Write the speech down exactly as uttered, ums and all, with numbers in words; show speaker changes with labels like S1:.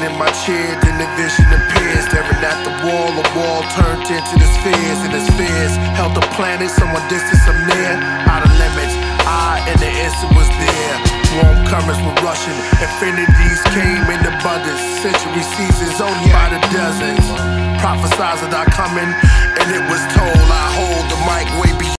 S1: Sitting in my chair, then the vision appears. Staring at the wall, the wall turned into the spheres. And the spheres held the planet, someone distant, some near. Out of limits, I in the instant was there. Warm currents were rushing, infinities came in abundance. Century seasons only by the dozens. Prophesied that I coming, and it was told I hold the mic way beyond.